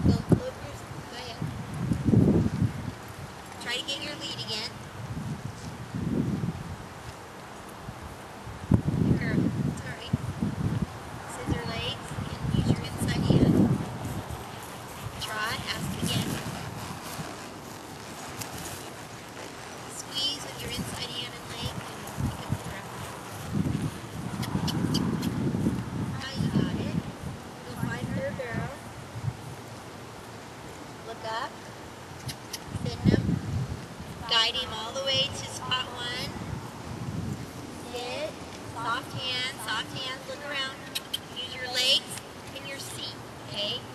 Go ahead. Try to get your lead again. Girl, sorry. Scissor legs and use your inside hand. Trot, ask again. Squeeze with your inside hand and leg and pick up the breath. Ah, you got it. Go find her, girl. Look up. Send him. Guide him all the way to spot one. Sit. Soft hands, look around. Use your legs and your seat, okay?